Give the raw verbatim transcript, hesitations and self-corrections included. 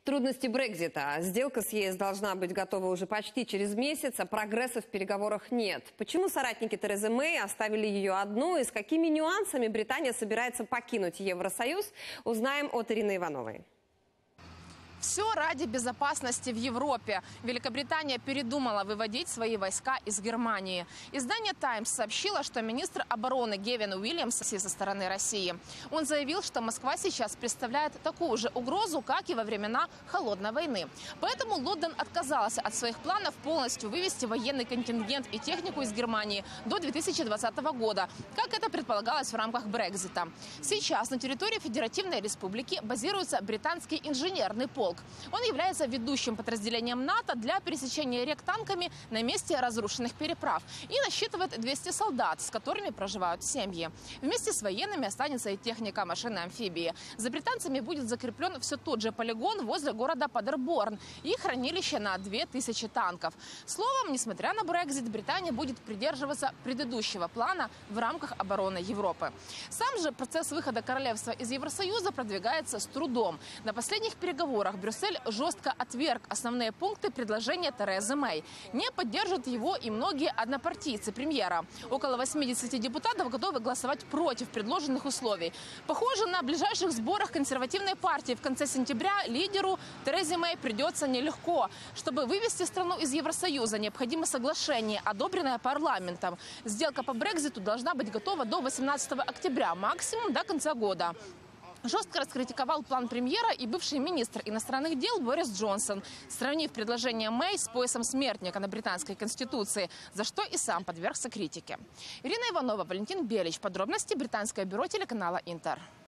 Трудности Брексита. Сделка с ЕС должна быть готова уже почти через месяц, а прогресса в переговорах нет. Почему соратники Терезы Мэй оставили ее одну и с какими нюансами Британия собирается покинуть Евросоюз, узнаем от Ирины Ивановой. Все ради безопасности в Европе. Великобритания передумала выводить свои войска из Германии. Издание «Таймс» сообщило, что министр обороны Гевин Уильямс со стороны России. Он заявил, что Москва сейчас представляет такую же угрозу, как и во времена Холодной войны. Поэтому Лондон отказался от своих планов полностью вывести военный контингент и технику из Германии до две тысячи двадцатого года, как это предполагалось в рамках Брексита. Сейчас на территории Федеративной Республики базируется британский инженерный полк. Он является ведущим подразделением НАТО для пересечения рек танками на месте разрушенных переправ и насчитывает двести солдат, с которыми проживают семьи. Вместе с военными останется и техника машины-амфибии. За британцами будет закреплен все тот же полигон возле города Падерборн и хранилище на две тысячи танков. Словом, несмотря на Брексит, Британия будет придерживаться предыдущего плана в рамках обороны Европы. Сам же процесс выхода королевства из Евросоюза продвигается с трудом. На последних переговорах Брюссель жестко отверг основные пункты предложения Терезы Мэй. Не поддержат его и многие однопартийцы премьера. Около восьмидесяти депутатов готовы голосовать против предложенных условий. Похоже, на ближайших сборах консервативной партии в конце сентября лидеру Терезе Мэй придется нелегко. Чтобы вывести страну из Евросоюза, необходимо соглашение, одобренное парламентом. Сделка по Брекситу должна быть готова до восемнадцатого октября, максимум до конца года. Жестко раскритиковал план премьера и бывший министр иностранных дел Борис Джонсон, сравнив предложение Мэй с поясом смертника на британской конституции, за что и сам подвергся критике. Ирина Иванова, Валентин Белич. Подробности британское бюро телеканала Интер.